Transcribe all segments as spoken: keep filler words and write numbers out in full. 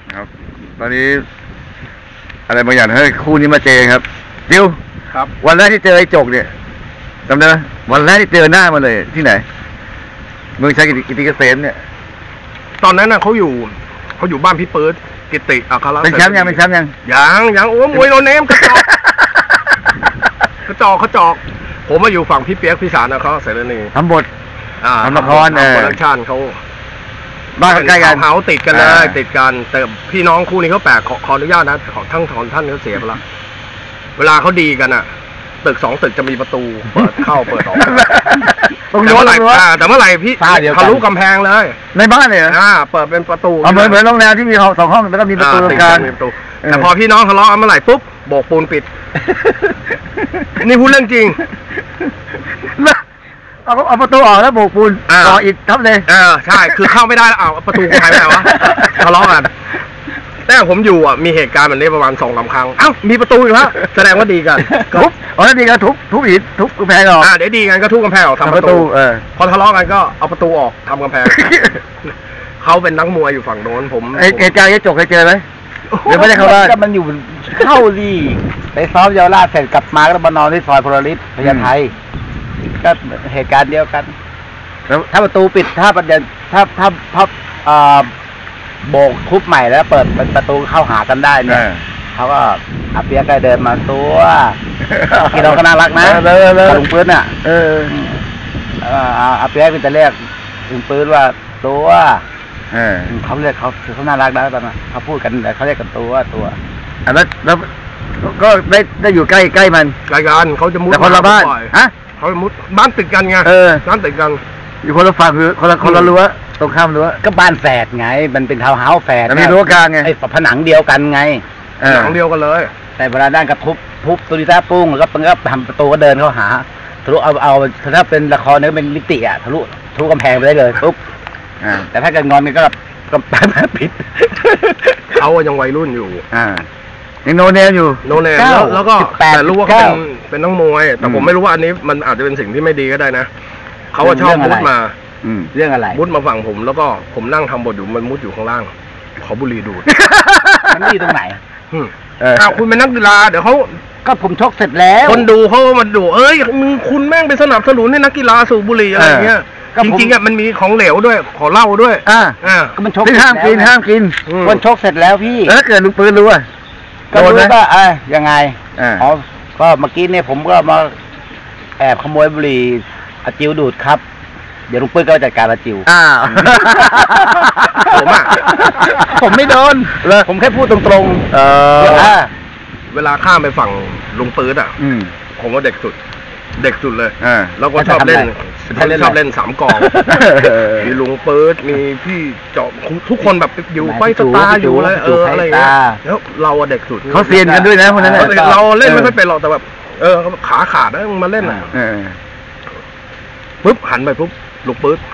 ครับตอนนี้อะไรบางอย่างให้คู่นี้มาเจอครับดิวครับวันแรกที่เจอไอ้จกเนี่ยจำได้ไหมวันแรกที่เจอหน้ามาเลยที่ไหนเมืองชัยกิติเกษมเนี่ยตอนนั้นน่ะเขาอยู่เขาอยู่บ้านพี่เปิดกิติอัครเป็นแชมป์ยังเป็นแชมป์ยังยังยังโอ้มวยโนเนมกระจอกกระจอกกระจอกผมมาอยู่ฝั่งพี่เปียกพี่สารนะเขาเสร็จแล้วนี่ทำบททำละครเออโปรดักชั่นเขาบ้านใกล้กันเฮาติดกันเลยติดกันแต่พี่น้องคู่นี้เขาแปลกขออนุญาตนะทั้งถอนท่านเขาเสียไปแล้วเวลาเขาดีกันอ่ะตึกสองตึกจะมีประตูเปิดเข้าเปิดออกตรงแต่เมื่อไหร่แต่เมื่อไหร่พี่ทะลุกำแพงเลยในบ้านเลยอ่าเปิดเป็นประตูเหมือนเหมือนโรงแรมที่มีสองห้องแล้วก็มีประตูตรงกลางแต่พอพี่น้องทะเลาะเมื่อไหร่ปุ๊บโบกปูนปิดนี่พูดเรื่องจริงเอาเอาประตูออกแล้วโบกปูนต่ออิฐทับเลยเออใช่คือเข้าไม่ได้แล้วเอาประตูหายไปไหนวะทะเลาะกันแต่ผมอยู่อ่ะมีเหตุการณ์แบบนี้ประมาณสองสามครั้งเอ้ามีประตูอีกแล้วแสดงว่าดีกันทุบอ๋อดีกันทุบทุบอิฐทุบกำแพงออกอ่าเดี๋ยวดีกันก็ทุบกำแพงออกทำประตูเออพอทะเลาะกันก็เอาประตูออกทำกำแพงเขาเป็นนักมวยอยู่ฝั่งโน้นผมเหตุการณ์นี้จบเคยเจอไหมเดี๋ยวไม่ได้เข้าบ้านก็มันอยู่เข้าดีไปซ้อมเยาวราชเสร็จกลับมาก็มานอนที่ซอยพลฤทธิ์พญาไทก็เหตุการณ์เดียวกันถ้าประตูปิดถ้าประเด็นถ้าถ้าถ้าโบกทุบใหม่แล้วเปิดเป็นประตูเข้าหากันได้เนี่ยเขาก็อาเปียกก็เดินมาตัวพี่น้องก็น่ารักนะลุงปืนอ่ะเอออาเปียกเป็นแต่เรียกลุงปืนว่าตัวเขาเรียกเขาเขาน่ารักนะตอนนั้นเขาพูดกันแต่เขาเรียกกันตัวตัวอันนั้นแล้วก็ได้ได้อยู่ใกล้ใกล้มันใกล้กันเขาจะมุดแต่คนละบ้านฮะเขามุดบ้านติดกันไงบ้านติดกันอยู่คนละฝั่งคือคนละคนละรั้วตรงข้ามรั้วก็บ้านแฝดไงมันเป็นทาวน์เฮาส์แฝดมีรั้วกลางไงไอ้ผนังเดียวกันไงผนังเดียวกันเลยแต่เวลาด้านกระทุบทุบตุลิตาปุ้งแล้วก็มันก็ทำประตูก็เดินเข้าหาทะลุเอาเอาถ้าเป็นละครเนี่ยเป็นมิติอ่ะทะลุทะลุกำแพงไปได้เลยปุ๊บแต่ถ้าเกิดงอนมันก็ก็แป๊บผิดเขายังวัยรุ่นอยู่อ่ายังโนเนมอยู่โนเนมแล้วแล้วก็แต่รู้ว่าเขาเป็นเป็นน้องมวยแต่ผมไม่รู้ว่าอันนี้มันอาจจะเป็นสิ่งที่ไม่ดีก็ได้นะเขาชอบมุดมาเรื่องอะไรมุดมาฝั่งผมแล้วก็ผมนั่งทำบทอยู่มันมุดอยู่ข้างล่างขอบุหรี่ดูดมันนี่ตรงไหนอ้าวคุณเป็นนักกีฬาเดี๋ยวเขาก็ผมชกเสร็จแล้วคนดูเขามาดูเอ้ยมึงคุณแม่งไปสนับสนุนให้นักกีฬาสูบบุหรี่อะไรเงี้ยจริงๆอ่ะมันมีของเหลวด้วยขอเหล้าด้วยอ่าอ่าก็มันชกห้ามกินห้ามกินวันชกเสร็จแล้วพี่แล้วถ้าเกิดลูกปืนรู้อ่ะก็รู้ว่าอ่ะยังไงอ๋อก็เมื่อกี้เนี่ยผมก็มาแอบขโมยบุหรี่อาจิวดูดครับเดี๋ยวลุงปื้นก็จัดการอาจิวอ้าวผมอ่ะผมไม่โดนเลยผมแค่พูดตรงๆเออเวลาข้ามไปฝั่งลุงปื้นอ่ะผมก็เด็กสุดเด็กสุดเลยแล้วก็ชอบเล่นชอบเล่นสามกองมีลุงปื๊ดมีพี่เจาะทุกคนแบบอยู่ไฟสตาร์อยู่อะไรเอออะไรเงี้ยแล้วเราเด็กสุดเขาเซียนกันด้วยนะคนนั้นเราเล่นไม่ค่อยเป็นหรอกแต่แบบเออขาขาดนะมึงมาเล่นอ่ะปุ๊บหันไปปุ๊บลุงปื๊ด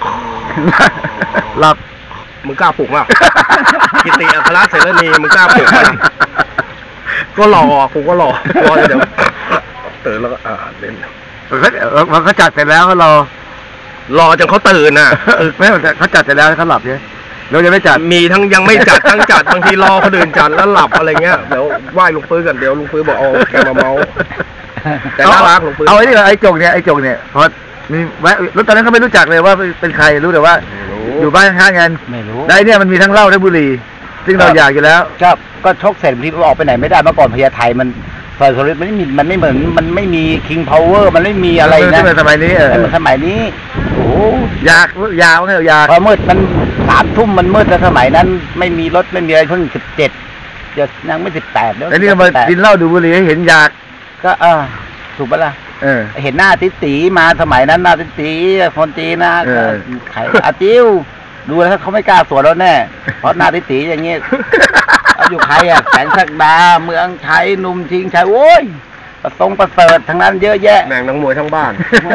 หลับมึงกล้าปลุกมั้ยกิติอัครเสรณีมึงกล้าปลุกมั้ยก็รอกูก็รอรอเดี๋ยวตื่นแล้วก็อ่าเล่นมันเขาจัดเสร็จแล้วเขารอรอจนเขาตื่นน่ะไม่เขาจัดเสร็จแล้วเขาหลับเนี่ยเราจะไม่จัดมีทั้งยังไม่จัดทั้งจัดบางทีรอเขาเดินจัดแล้วหลับอะไรเงี้ยเดี๋ยวไหว้ลุงปื้อกันเดี๋ยวลุงปื้อบอกเอาแกมาเมาแต่น่ารักลุงปื้อเอาไอ้นี่ไอ้จงเนี่ยไอ้จงเนี่ยพอมีแวะแล้วตอนนั้นก็ไม่รู้จักเลยว่าเป็นใครรู้แต่ว่าอยู่บ้านข้างกันไม่รู้ได้เนี่ยมันมีทั้งเหล้าและบุหรี่ซึ่งเราอยากอยู่แล้วก็ก็ชกเสร็จที่ออกไปไหนไม่ได้เมื่อก่อนพญาไทมันซอยโซลิดมันไม่มีมันไม่เหมือนมันไม่มีคิงพาวเวอร์มันไม่มีอะไรนะสมัยนี้เออสมัยนี้โอ้อยากอยากว่าอยากพอมืดมันสามทุ่มมันมืดแล้วสมัยนั้นไม่มีรถไม่มีอะไรเพิ่งสิบเจ็ดจะยังไม่สิบแปดแล้วแต่นี่มากินเหล้าดูบุหรี่ให้เห็นอยากก็เออถูกปะล่ะเออเห็นหน้าติตีมาสมัยนั้นหน้าติตีคนจีนนะไข่อาจิ้วดูแล้วเขาไม่กล้าสวนแล้วแน่เพราะหน้าติตีอย่างเงี้ยอยู่ใครอ่ะแสงสักดาเมืองไทยหนุ่มชิงชัยโอ้ยประตงประเสริฐทั้งนั้นเยอะแยะแม่งนักมวยทั้งบ้าน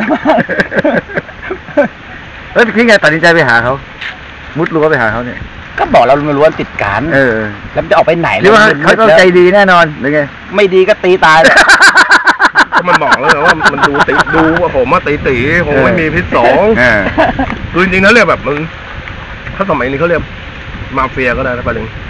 แล้วพี่ไงตัดสินใจไปหาเขามุดรั้วไปหาเขาเนี่ยก็บอกเราไม่รู้ว่าติดกันเออแล้วจะออกไปไหนหรือว่าเขาต้องใจดีแน่นอนหรือไงไม่ดีก็ตีตายเลยก็มันบอกแล้วว่ามันดูตีดูว่าผมมาตีตีผมไม่มีพิษสองคือจริงๆแล้วเรียกแบบมึงถ้าสมัยนี้เขาเรียกมาเฟียก็ได้นะประเด็น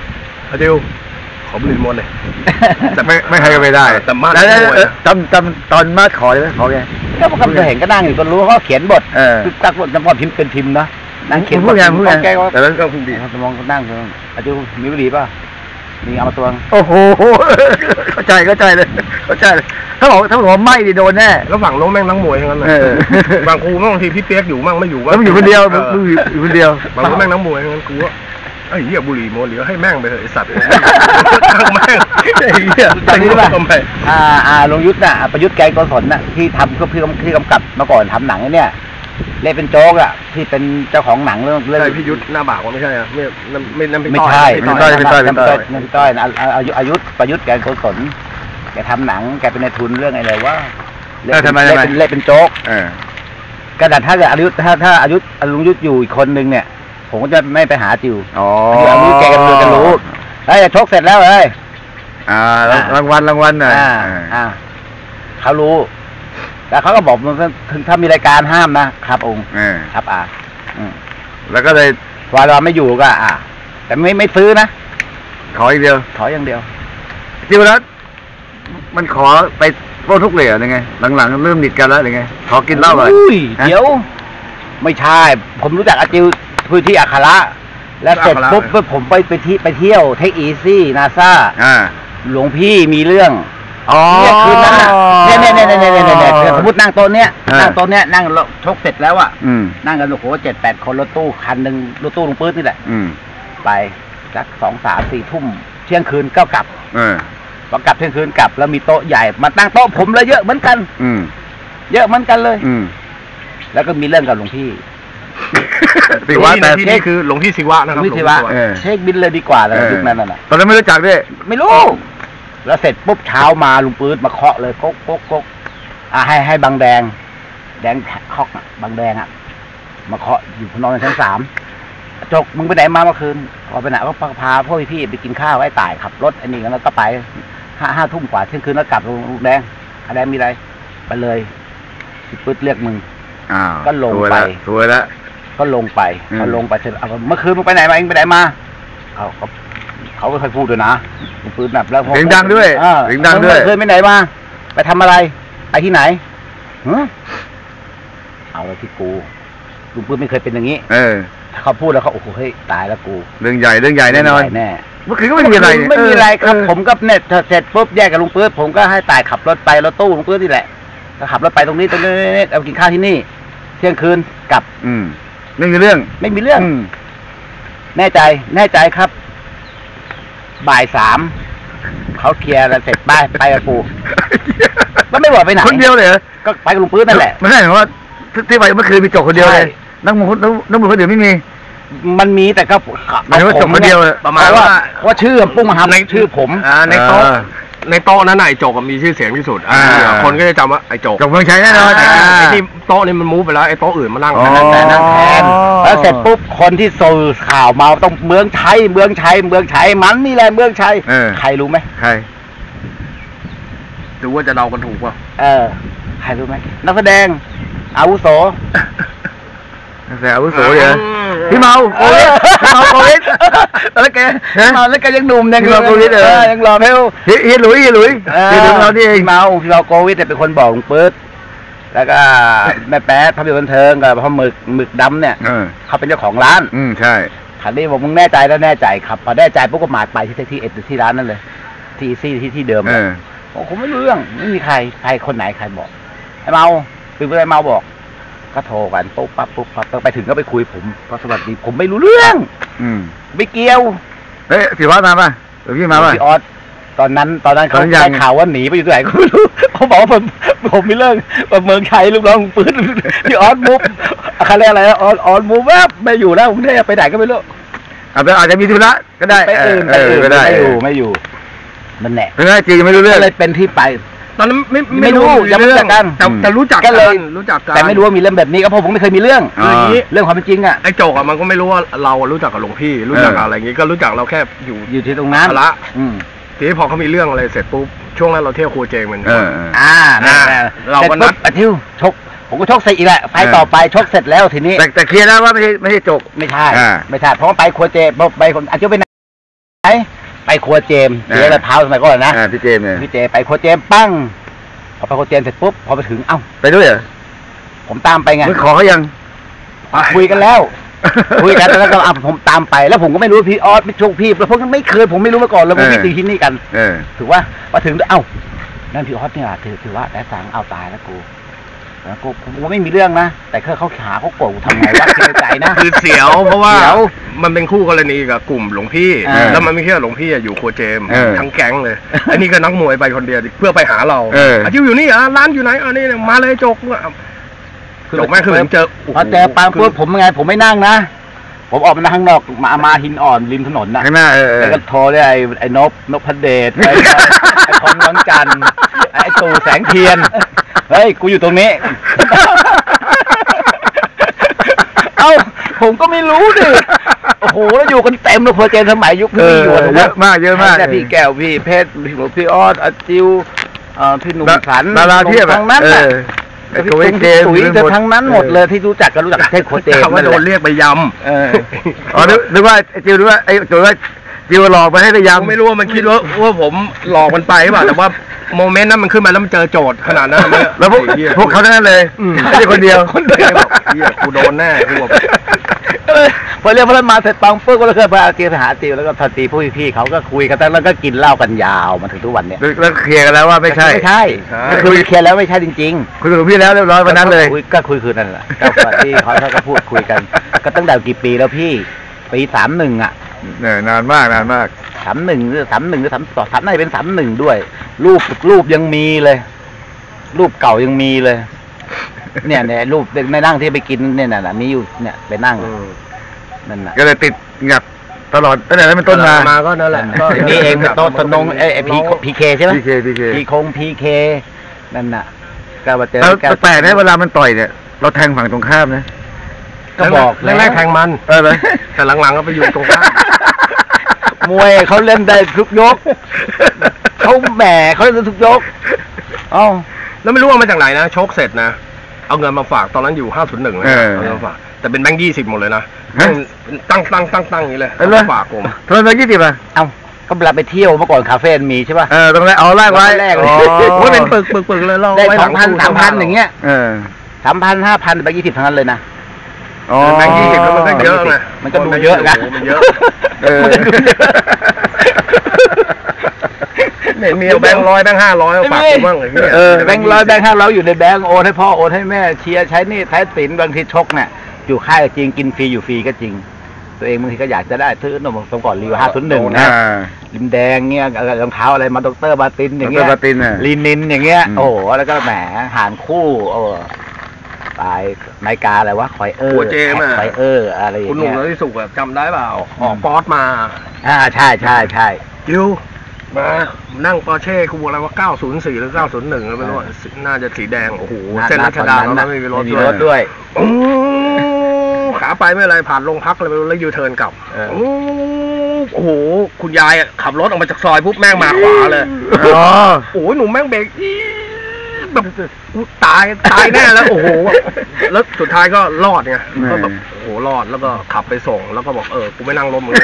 อาจิวขอบุหรี่มวนเลยแต่ไม่ไม่ให้ก็ไม่ได้แต่มาดแล้วขโมยจำจำตอนมาดขอได้ไหมขอไงก็ผมก็เห็นก็นั่งอยู่ก็รู้เขาเขียนบทเออคือตักบทจำพอพิมพ์เป็นพิมพ์นะนั่งเขียนบพูทดไงพูดไงแกก็แต่แล้วก็พูดดีสมองนั่งอาจารย์มีบุหรี่ป่ะมีเอามาตวงโอ้โหเข้าใจเข้าใจเลยเข้าใจเลยถ้าบอกถ้าบอกว่าไม่ดิโดนแน่แล้วฝั่งโน้นแม่งนักมวยทั้งนั้นเลยเออบางครูบางทีพี่เปียกอยู่มั่งไม่อยู่แล้วมันอยู่คนเดียวออมึงอยู่คนเดียวบางคนแม่งนักมวยทั้งนั้นกูว่าไอ้เหี้ยบุหรี่มวนเหลือให้แม่งไปเถอะไอ้สัตว์ช่างแม่งไอ้เหี้ยตอนนี้ป่ะทำไมอ่าอ่าลงยุทธน่ะประยุทธ์แกงโกศลน่ะที่ทำก็พี่ที่กำกับมาก่อนทำหนังไอ้เนี่ยเล่นเป็นโจ๊กอ่ะที่เป็นเจ้าของหนังเรื่องเรื่องใช่พี่ยุทธหน้าบากว่าไม่ใช่อะไม่ไม่นั่นพี่ไม่ต้อยใช่พี่ต้อยพี่ต้อยพี่ต้อยนั่นพี่ต้อยนะอายุอายุประยุทธ์แกงโกศลแกทำหนังแกเป็นในทุนเรื่องอะไรว่าเออทำไมเล่นทำไมเป็นเล่นเป็นโจ๊กเออกระดาษถ้าเกิดอายุถ้าถ้าอายุลุงยุทธอยู่อีกคนนึงเนี่ย ผมก็จะไม่ไปหาจิวอ๋ออายุแกกันรู้กันรู้เฮ้ยชกเสร็จแล้วเฮ้ยอ่ารางวัลรางวัลหน่อยอ่าอ่าเขารู้ แล้วเขาก็บอกมันถึงถ้ามีรายการห้ามนะครับองค์เออครับอ่าอืมแล้วก็เลยวาเราไม่อยู่ก็อ่าแต่ไม่ไม่ซื้อนะขออีกเดียวขออย่างเดียวจิวรัตน์มันขอไปโปรทุกเหลี่ยยังไง หลังๆเริ่มหนิดกันแล้วหรือไงขอกินเหล้าเลยอุ้ยฮะเดี๋ยว ไม่ใช่ ผมรู้จักอาจิวพื้นที่อัคระแล้วเสร็จปุ๊บผมไปไปที่ไปเที่ยวเทคอีซี่นาซาอ่าหลวงพี่มีเรื่องอ๋อเนี่ยคืนนั้นน่ะเนี่ยเนี่ยเนี่ยเนี่ยเนี่ยเนี่ยเนี่ยสมมตินั่งโต๊ะเนี้ยเออนั่งโต๊ะเนี้ยนั่งชกเสร็จแล้วอ่ะอืมนั่งกันโอ้โหเจ็ดแปดคนรถตู้คันหนึ่งรถตู้ลงปื้ดนี่แหละอืมไปสักสองสามสี่ทุ่มเที่ยงคืนก็กลับเออพอกลับเที่ยงคืนกลับแล้วมีโต๊ะใหญ่มาตั้งโต๊ะผมเลยเยอะเหมือนกันอืมเยอะเหมือนกันเลยอืมแล้วก็มีเรื่องกับหลวงพี่สิว่าแต่ที่นี่คือหลวงพี่ศิวะนะครับวิทยาหลงพี่เออเช็คบินเลยดีกว่าเลยยุคนั้นน่ะตอนนั้นไม่รู้จักด้วยไม่รู้ แล้วเสร็จปุ๊บเช้ามาลุงปื๊ดมาเคาะเลยก๊กก๊กก๊กอ่ะให้ให้บางแดง แดงเคาะบางแดงอ่ะ มาเคาะอยู่นอนในชั้นสามจกมึงไปไหนมาเมื่อคืนออกไปไหนก็พาพ่อพี่ไปกินข้าวไอ้ต่ายขับรถไอ้นี่กันแล้วก็ไปห้าห้าทุ่มกว่าเที่ยงคืนแล้วกลับลุงแดงอะไรมีอะไรไปเลยปื๊ดเรียกมึงอ้าวก็ลงไปสวยแล้วก็ลงไปอืมพอลงไปเสร็จเอาเมื่อคืนมึงไปไหนมาเองไปไหนมาเขาเขาเขาไม่เคยพูดด้วยนะลุงปื๊ดแบบแล้วพอเสียงดังด้วยอ่าเสียงดังด้วยเคยไปไหนมา ไปทำอะไร ไปที่ไหนฮะเอาเลยที่กูลุงปื๊ดไม่เคยเป็นอย่างนี้เออถ้าเขาพูดแล้วเขาโอ้โหเฮ้ยตายแล้วกูเรื่องใหญ่เรื่องใหญ่แน่นอนแน่เมื่อคืนก็ไม่มีอะไรไม่มีอะไรครับเออผมก็เนี่ยเสร็จปุ๊บแยกกับลุงปื๊ดผมก็ให้ตายขับรถไปรถตู้ลุงปื๊ดนี่แหละก็ขับรถไปตรงนี้ตรงนี้เอากินข้าวที่นี่ เที่ยงคืนกลับอืมไม่มีเรื่องไม่มีเรื่องมแน่ใจแน่ใจครับ บ่ายสามเขาเคลียร์แล้วเสร็จไปไปกับกู ก็ไม่บอกไปไหนคนเดียวเลยเหรอก็ไปกับลุงปื๊ดนั่นแหละไม่ใช่เหรอว่าที่ที่ไปเมื่อคืนมีจกคนเดียวเลยใช่นักมวยนักนักมวยคนอื่นไม่มีมันมีแต่ก็หมายถึงว่าจบคนเดียวเลยประมาณว่าว่าชื่อปุ้งฮับในชื่อผมอ่าในโต๊ะเออในโต๊ะนั้นน่ะไอ้โจกอะมีชื่อเสียงที่สุดอ่าคนก็จะจำว่าไอ้โจกจกเมืองชัยแน่นอนอ่าอ่าไอ้ที่โต๊ะนี่มันมูฟไปแล้วไอ้โต๊ะอื่นมานั่งอ๋อแทนแต่นั่งแทนอ๋อแล้วเสร็จปุ๊บคนที่สื่อข่าวมาต้องเมืองชัยเมืองชัยเมืองชัยมันนี่แหละเมืองชัยเออใครรู้ไหมใครดูว่าจะเดากันถูกป่ะเออใครรู้ไหมนักแสดงอาวุโสแต่อาวุโสเลยเหรอพี่เมาโควิดพี่เมาโควิดแล้วแกฮะเมาแล้วแกยังหนุ่มยังพี่เมาโควิดเหรอยังหล่อไม่รู้เฮียเฮียหลุยเฮียหลุยเฮียหลุยของเรานี่เองพี่เมาพี่เมาโควิดเนี่ยเป็นคนบอกลุงปื๊ดแล้วก็แม่แป๊ดภาพยนตร์บันเทิงกับพ่อหมึกหมึกดำเนี่ยเออเขาเป็นเจ้าของร้านอืมใช่ขันนี้บอกมึงแน่ใจแล้วแน่ใจครับพอแน่ใจปุ๊บก็มาไปที่ที่เอ็ดที่ร้านนั่นเลย ที่ซี่ที่ที่เดิมเอเลยอบอกผมไม่รู้เรื่องไม่มีใครใครคนไหนใครบอกไอ้เมาคือไอ้เมาบอก ก็โทรกันปุ๊บปั๊บปุ๊บปั๊บไปถึงก็ไปคุยผมพอสวัสดีผมไม่รู้เรื่องอืมไม่เกี่ยวเฮ้ยสิวัฒน์มาป่ะหรือพี่มาป่ะพี่ออสตอนนั้นตอนนั้นเขาตอนนั้นยังได้ข่าวว่าหนีไปอยู่ที่ไหนก็ไม่รู้เขาบอกว่าผมผมมีเรื่องกับเมืองชัยลูกน้องปืนพี่ออสมุฟอะไรยกอะไรนะออสออสมุฟว่าไม่อยู่แล้วผมได้ไปไหนก็ไม่รู้อาจจะอาจจะมีธุระก็ได้ไปอื่นเอไปออื่นก็ได้ไม่อยู่ไม่อยู่มันแหละเพราะงั้นจริงไม่รู้เรื่องก็เลยเป็นที่ไปตอนนั้นไม่ไม่รู้ว่ายังไม่รู้จักกันแต่แต่รู้จักก็เลยรู้จักกันแต่ไม่รู้ว่ามีเรื่องแบบนี้ก็เพราะผมไม่เคยมีเรื่องอ๋อคืออย่างนี้เรื่องความเป็นจริงอ่ะไอ้โจกอะมันก็ไม่รู้ว่าเรารู้จักกับหลวงพี่ รู้จักเออออะไรอย่างงี้ก็รู้จักเราแค่อยู่อยู่ที่ตรงนั้นละอืมทีนี้พอเขามีเรื่องอะไรเสร็จปุ๊บช่วงนั้นเราเที่ยวครัวเจงเหมือนเอกันอเอออ่าอ่าแน่เราก็นัดสจปุ๊บอาทิวชก ผมก็ชกเสร็จอีกแหละไฟต่อไปชกเสร็จแล้วทีนี้แต่แต่เคลียร์แล้วว่าไม่ใช่ไม่ใช่จกไม่ใช่อ่าไม่ใช่เพราะว่าไปครัวเจไปคนอาทิวไปไหนไปครัวเจมส์เสียกระเท้าสมัยก่อนนะอ่าพี่เจมส์เนี่ยพี่เจไปครัวเจมส์ปั้งพอไปครัวเจมส์เสร็จปุ๊บพอไปถึงเอ้าไปด้วยเหรอผมตามไปไงมึงขอเขายังคุยกันแล้ว คุยกันแล้วก็อ่ะผมตามไปแล้วผมก็ไม่รู้พี่ออสพี่โชคพี่แล้วพวกนั้นไม่เคยผมไม่รู้มาก่อนแล้วพวกพี่ตีที่นี่กันเออถือว่ามาถึงเอ้านั่นพี่ออสเนี่ยถือถือว่าแต่สังเอาตายแล้วกูแล้วกูกูไม่มีเรื่องนะแต่เขาเขาขาเขาโกรธทำไงวะคิดในใจนะคือเสียวเพราะว่าเสียวมันเป็นคู่กรณีกับกลุ่มหลวงพี่เออแล้วมันไม่ใช่หลวงพี่อะอยู่ครัวเจมส์เออทั้งแก๊งเลย อันนี้ก็นักมวยไปคนเดียวเพื่อไปหาเราเอออาชิวอยู่นี่อ่ะร้านอยู่ไหนอันนี้มาเลยจกจกแม่งคือผมเจอพอเจอปังปุ๊บผมไงผมไม่นั่งนะผมออกมานั่งข้างนอกมามาหินอ่อนริมถนนนะข้างหน้าเออเออแล้วก็โทรเรียกไอ้ไอ้นบนพเดชไอ้ไอ้คอนวังจันทร์ไอ้ตู่แสงเทียนเฮ้ยกูอยู่ตรงนี้ เอ้าผมก็ไม่รู้ดิโอ้โหแล้วอยู่กันเต็มเลยเพอเจนสมัยยุคเอพี่ออยู่อะเยอะมากเยอะมากแต่พี่แก้วพี่เพชรพี่หลวงพี่ออสอาจิวเอ่อพี่หนุ่มสันดาราเพียบอะทั้งนั้นเอน่ะอไอ้พี่โกตุ๋เวย เกมตุ๋ยจะทั้งนั้นหมดเลยที่รู้จักกันรู้จักแค่โคเจมเขาว่านั่นโดแหนละเรียกไปยเอออ๋อนึกนึกว่าไอ้จิวนึกว่าไอ้จิวว่าจิวหลอกมาให้ไปำยำผมไม่รู้ว่ามันคิดว่าว่าผมหลอกมันไปหรือเปล่าแต่ว่าโมเมนต์นั้นมันขึ้นมาแล้วมันเจอโจทย์ขนาดนั้นมันแล้วพวกไอ้เหี้ยพวกเขาทั้งนั้นเลยอืมไม่ใช่คนเดียวคนเดียวบอกเฮียกูโดนแน่กูแบบพอเรียกพระมาเสร็จปังปุ๊บก็เลยพาอาเจียไปหาติวแล้วก็พาตีผู้พี่ๆเขาก็คุยกันแล้วก็กินเหล้ากันยาวมาถึงทุกวันเนี่ยแล้วเคลียร์กันแล้วว่าไม่ใช่ไม่ใช่ใช่ก็คุยเคลียร์แล้วไม่ใช่จริงๆคุยกับหลวงพี่แล้วเรียบร้อยวันนั้นเลยก็คุก็คุยคืนนั่นแหละก็ก่อนที่เขาเขาก็พูดคุยกัน ก็ตั้งแต่กี่ปีแล้วพี่ปีสามหนึ่งอ่ะเนี่ยนานมากนานมากสามหนึ่งหรือสามหนึ่งหรือสามสองสามน่าจะเป็นสามหนึ่งด้วย รูปรูปยังมีเลย รูปเก่ายังมีเลย เนี่ยเนี่ยรูปในนั่งที่ไปกินเนี่ยน่ะมีอยู่เนี่ยไปนั่งนั่นน่ะก็เลยติดงับตลอดตั้งแต่นั้นเป็นต้นมามาก็นั่นแหละทีนี้เองเป็นโต๊ะตนงไอ้ไอ้พีพีเคใช่ไหมพีเคพีเคพีคงพีเคนั่นน่ะก็มาเจอแล้วกันแปลกนะเวลามันต่อยเนี่ย เราแทงฝั่งตรงข้ามนะก็บอกแรกๆแทงมันเออเลยแต่หลังๆก็ไปอยู่ตรงข้ามมวยเขาเล่นได้ทุกยกเขาแหมเขาเล่นได้ทุกยกเอ้าแล้วไม่รู้ว่ามาจากไหนนะชกเสร็จนะเอาเงินมาฝากตอนนั้นอยู่ห้าศูนย์หนึ่งนะเอาเงินมาฝากแต่เป็นแบงค์ยี่สิบหมดเลยนะตั้งตั้งตั้งตั้งอย่างนี้เลยเอามาฝากผมทำไมแบงค์ยี่สิบอ่ะเอ้าก็เวลาไปเที่ยวเมื่อก่อนคาเฟ่มีใช่ป่ะเออตรงนั้นเอาแรกไว้แรกเลยอ๋อว่าเป็นปึกปึกปึกเลยเราได้ไว้สองพันสามพันอย่างเงี้ยเออสามพันห้าพันไปยี่สิบทั้งนั้นเลยนะอ๋อแบงค์ยี่สิบแล้วมันก็เยอะไงมันก็ดูเยอะนะมันเยอะเออมันก็ดูเยอะเนี่ยมีเอาแบงค์ร้อยแบงค์ห้าร้อยเอาฝากผมบ้างอะไรเงี้ยเออแบงค์ร้อยแบงค์ห้าร้อยอยู่ในแบงค์โอนให้พ่อโอนให้แม่เชียร์ใช้หนี่ใช้สินบางทีชกเนี่ยอยู่ค่ายจริงกินฟรีอยู่ฟรีก็จริง ตัวเองบางทีก็อยากจะได้ซื้อนมสมก่อนรีวห้าศูนย์หนึ่งนะอ่าลิมแดงเงี้ยรองเท้าอะไรมาดรบาตินอย่างเงี้ยดรบาตินน่ะลีนินอย่างเงี้ยอืมโอ้โหแล้วก็แหมหารคู่โอ้ตายนายกาอะไรวะคอยเออหัวเจมส์อะคอยเอออะไรอย่าคุณงหนุ่มเงี้ยแล้วที่สุกแบบจำได้เปล่าออกป๊อตมาอ่าใช่ใช่ใช่ยิวมานั่งปอร์เช่คูอะไรว่าเก้าศูนย์สี่หรือเก้าศูนย์หนึ่งไม่รู้อะน่าจะสีแดงโอ้โหเส้นรัชดาแล้วไม่มีรถไม่มีด้วยรถด้วยโอ้ขาไปไม่อะไรผ่านโรงพักเลยไม่รู้แล้วยูเทิร์นกลับเออโอ้โหคุณยายอะขับรถออกมาจากซอยปุ๊บแม่งมาขวาเลยอ๋อโอ้โหหนุ่มแม่งเบรกอี๊ดแบบตายตายแน่แล้วโอ้โหแล้วสุดท้ายก็รอดไงก็แบบโอ้โหรอดแล้วก็ขับไปส่งแล้วก็บอกเออกูไม่นั่งรถมึงเลย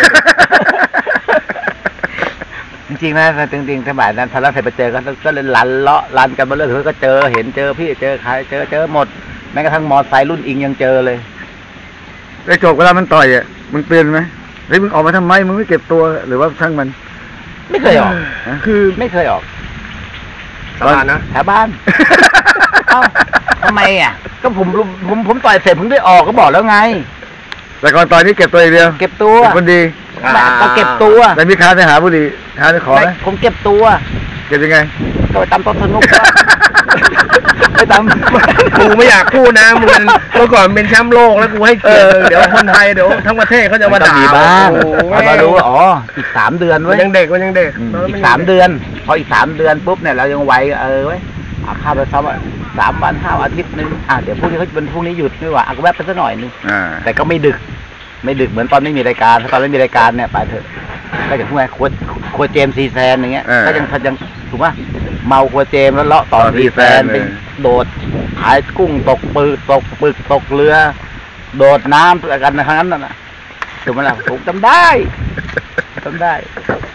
จริงๆนะจริงๆสมัยนั้นพอเราเสร็จไปเจอกันก็เลยลันเลาะลันกันมาเรื่อยๆก็เจอเห็นเจอพี่เจอใครเจอเจอหมดแม้กระทั่งมอไซค์รุ่นอิงยังเจอเลยไอ้โจกเวลามันต่อยอ่ะมึงเตือนไหมเฮ้ยมึงออกมาทำไมมึงไม่เก็บตัวหรือว่าช่างมันไม่เคยออกคือไม่เคยออกสบานนะแถวบ้าน เอ้าทำไมอ่ะ ก็ผมผมผมต่อยเสร็จผมได้ออกก็บอกแล้วไงแต่ก่อนต่อยนี่เก็บตัวอย่างเดียวเก็บตัวเป็นคนดีแต่ก็เก็บตัวแต่มีค้าไปหาบุหรี่ค้าไปขอไหมไม่ผมเก็บตัวเก็บยังไงก็ไปตามโต๊ะสนุกว่าไปตามกูไม่อยากพูดนะมึงเป็นเมื่อก่อนเป็นแชมป์โลกแล้วกูให้เกียรติเดี๋ยวคนไทยเดี๋ยวทั้งประเทศเขาจะมาด่ามีบ้างโอ้โหพอมารู้ว่าอ๋ออีกสามเดือนมัเว้นยยังเด็กมันยังเด็กอืมตนนั้นอีนกยังสามด็เดือน พออีกสามเดือนปุ๊บเนี่ยเรายังไวเออเว้ยเอาข้าวไปซ้อมอ่ะสามวันห้าอาทิตย์นึงอ่ะเดี๋ยวพรุ่งนี้เขาเป็นพรุ่งนี้หยุดไม่ว่าอ่ะก็แวะไปสักหน่อยนึงอ่าแต่ก็ไม่ดึก ไม่ดึกเหมือนตอนไม่มีรายการถ้าตอนไม่มีรายการเนี่ยไปเถอะก็อย่างพวกไงครัวครัวเจมส์ซีแซนอย่างเงี้ยก็ยังยังถูกไหมเมาครัวเจมส์แล้วเลาะต่อซีแซนไปโดดขายกุ้งตกปึกตกปึกตกเรือ โดดน้ำกันในครั้งนั้นน่ะถูกไหมล่ะถูกจำได้จำได้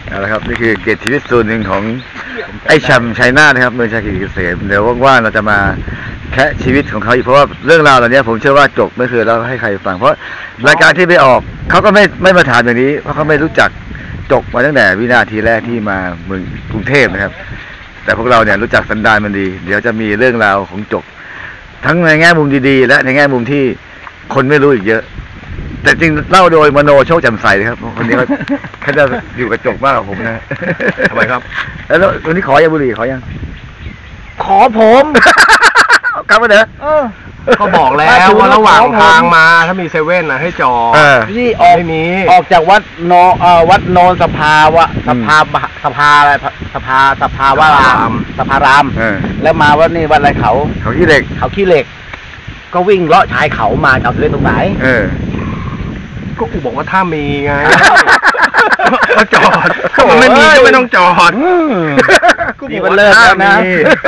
เอาละครับนี่คือเกียรติชีวิตส่วนหนึ่งของไอ้ชำชัยนาทนะครับเมืองชายกิจเกษมเดี๋ยวว่างๆเราจะมาแคะชีวิตของเขาอีกเพราะว่าเรื่องราวเหล่านี้ผมเชื่อว่าจบไม่เคยเล่าให้ใครฟังเพราะรายการที่ไปออกเขาก็ไม่ไม่มาถามอย่างนี้เพราะเขาไม่รู้จักจกมาตั้งแต่วินาทีแรกที่มาเมืองกรุงเทพนะครับแต่พวกเราเนี่ยรู้จักสันดานมันดีเดี๋ยวจะมีเรื่องราวของจกทั้งในแง่มุมดีๆและในแง่มุมที่คนไม่รู้อีกเยอะแต่จริงเล่าโดยมโนโชคแจ่มใสนะครับคนนี้เขาจะอยู่กับจกมากกว่าผมนะทำไมครับแล้ววันนี้ขอยังบุหรี่ขอยังขอผมกลับมาเถอะก็บอกแล้วว่าระหว่างทางมาถ้ามีเซเว่นนะให้จอดเออที่ออกไม่มีออกจากวัดโนเอ่อวัดโนนสภาวะสภาสภาอะไรสภาสภาวารามสภารามเออแล้วมาวัดนี่วัดอะไรเขาเขาขี้เหล็กเขาขี้เหล็ก ก็วิ่งเลาะชายเขามาจะเอาเล่นตรงไหนเออก็กูบอกว่าถ้ามีไง ก็จอดก็มันไม่มีก็ไม่ต้องจอด กูบนี่อกมันว่าเลิกถ้าแล้วนะมี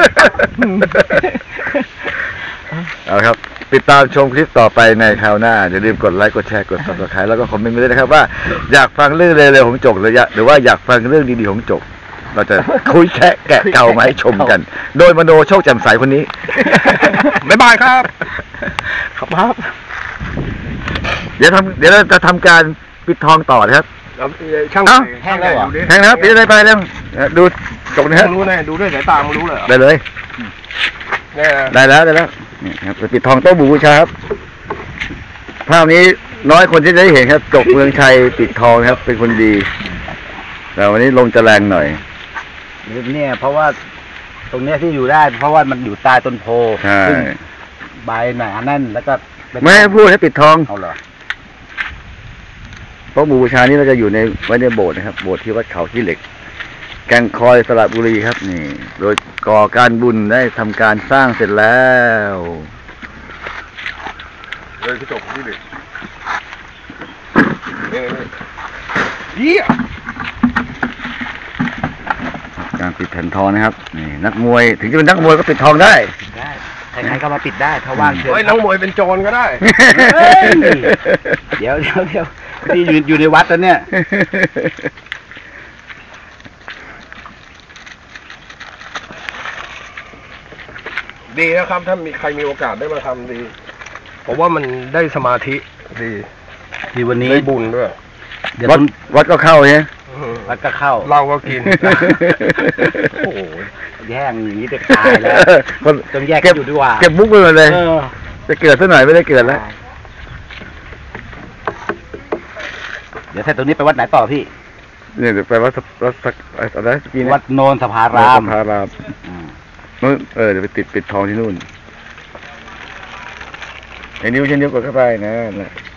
เอาละครับ ติดตามชมคลิปต่อไปในคราวหน้าอย่าลืมกดไลค์กดแชร์กด ซับสไครบ์แล้วก็คอมเมนต์มาด้วยนะครับว่าอยากฟังเรื่องเร็วๆของจกหรืออยากหรือว่าอยากฟังเรื่องดีๆของจก เราจะคุยแชะแกะเก่ามาให้ชมกัน โดยมโนโชคแจ่มใสคนนี้บ๊ายบายครับครับเดี๋ยวทำเดี๋ยวเราจะทำการปิดทองต่อนะครับช่างเอ้าแห้งแล้วเหรอดูดิแทงนะครับเดี๋ยวได้ไปแล้วดูจกนะคมึรับงรู้แน่ดูด้วยสายตามึงรู้เลยเหรอได้เลยเนี่ยได้แล้วได้แล้วนี่ครับปิดทองโต๊ะหมู่บูชาครับภาพนี้น้อยคนที่จะได้เห็นครับจกเมืองชัยปิดทองครับ เป็นคนดีแต่วันนี้ลมจะแรงหน่อยเนี่ยเพราะว่าตรงเนี้ยที่อยู่ได้ เพราะว่ามันอยู่ใต้ต้นโพใช่ซึ่งใบหนาแน่นแล้วก็เป็นไม่ให้พูดให้ปิดทองเอาเหรอโต๊ะหมู่บูชานี้เราจะอยู่ในไว้ในโบสถ์นะครับโบสถ์ที่วัดเขาขี้เหล็ก แกงคอยสระบุรีครับนี่ โดยก่อการบุญได้ทำการสร้างเสร็จแล้วเลยพี่จบนี่ดิเนี่ยเยี่ยการปิดแผ่นทองนะครับนี่นักมวยถึงจะเป็นนักมวยก็ปิดทองได้ได้ใครๆก็มาปิดได้ถ้าว่างเชิญเฮ้ยน้องมวยเป็นโจรก็ได้เฮ้ยเดี๋ยวเดี๋ยวเดี๋ยวนี่อยู่อยู่ในวัดแล้วเนี่ยดีนะครับ ถ้ามีใครมีโอกาสได้มาทำดี ผมว่ามันได้สมาธิดีที่วันนี้ได้บุญด้วยเดี๋ยววัต้ดนวัดก็เข้าใช่ไหมวัดก็เข้าเราก็กินโอ้โหแย่งอย่างนี้จะตายแล้วคนต้องแยกเก็บอยู่ดีกว่าเก็บมุกไปหมดเลยเออจะเกิดซะหน่อยไม่ได้เกิดแล้วเดี๋ยวเสร็จตรงนี้ไปวัดไหนต่อพี่เนี่ยเดี๋ยวไปวัดสักวัดสักอะไรสักปีนะวัดโนนสภารามวัดสภารามอืมนู่นเออเดี๋ยวไปติดปิดทองที่นู่นไอ้นิ้วใช้นิ้วกดเข้าไปนะนะ